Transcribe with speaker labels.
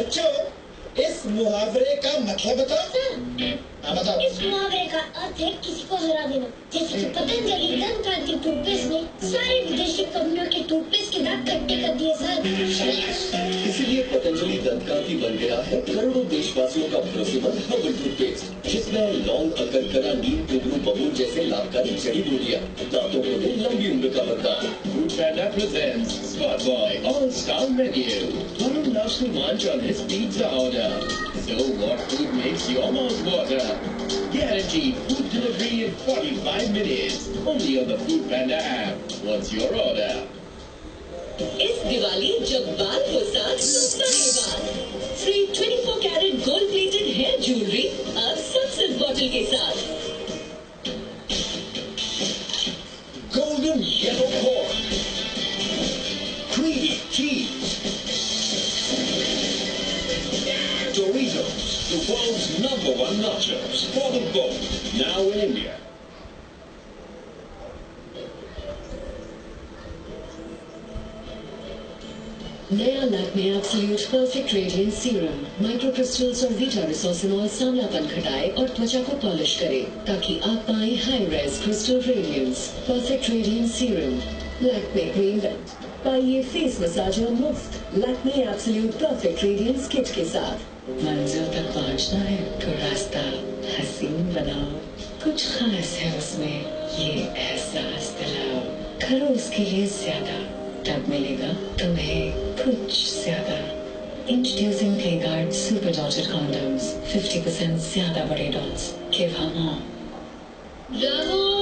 Speaker 1: बच्चों, इस मुहावरे का मतलब बताओ। हाँ बताओ।
Speaker 2: इस मुहावरे का अर्थ है किसी को हरा देना। जैसे कि पतंजलि दंत कांति टूथपेस्ट ने सारे विदेशी कंपनियों के टूथपेस्ट के दांत इकट्ठे कर दिए सर।
Speaker 3: इसीलिए पतंजलि दंत कांति बन गया है करोड़ों देशवासियों का भरोसेमंद हर्बल टूथपेस्ट, जिसमें लौंग, अकरकरा, नीम, कुंदरू, बबूल जैसे लाभकारी जड़ी बूटियां दांतों को दे लंबी उम्र का वरदान।
Speaker 4: Food Panda presents Spot Boy All-Star Menu. Varun loves to munch on his pizza order. So what food makes your mouth water? Guaranteed food delivery in 45 minutes. Only on the Food Panda app. What's your order?
Speaker 5: इस दिवाली जब बाल हो साथ तो बने बाल। Free 24 carat gold plated hair jewellery अब success bottle के साथ।
Speaker 3: Golden yellow corn, creamy cheese, Doritos, the world's #1 nachos for the boat, now in India.
Speaker 5: नया Lakme absolute perfect radiance serum micro crystals और वीटा रिसोसिनॉल सांवलापन घटाए और त्वचा को पॉलिश करे ताकि आप पाए high res crystal radiance. Perfect radiance serum Lakme cream belt. पाइए फेस मसाजर मुफ्त Lakme absolute perfect radiance kit के साथ। मंजिल तक पहुंचना है तो रास्ता हसीन बनाओ, कुछ खास है उसमें, ये एहसास दिलाओ। करो उसके लिए ज्यादा, तब मिलेगा तुम्हें कुछ ज्यादा। Introducing Playguard Super Dotted Condoms, 50% ज्यादा बड़े डॉट्स। Give her more.